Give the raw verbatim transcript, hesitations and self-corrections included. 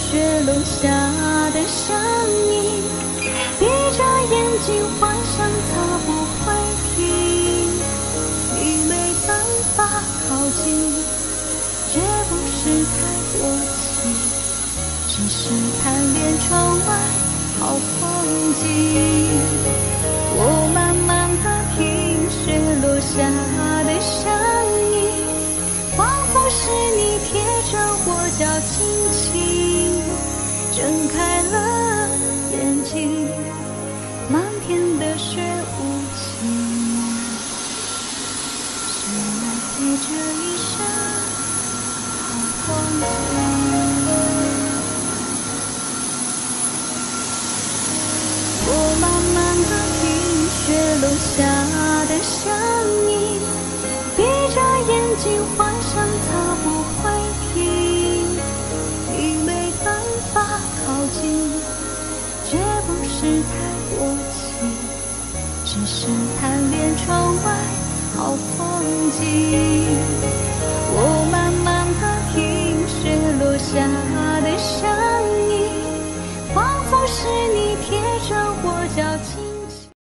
雪落下的声音，闭着眼睛幻想它不会停。你没办法靠近，绝不是太多情，只是贪恋窗外好风景。我慢慢地听雪落下的声音，仿佛是你贴着我脚轻轻睁开了眼睛，漫天的雪无情，是我陪着一生好光景。我慢慢地听雪落下的声音，闭着眼睛幻想它不会停。你没办法靠近，绝不是太多情，只是贪恋窗外好风景。我慢慢地听雪落下的声音，仿佛是你贴着我脚轻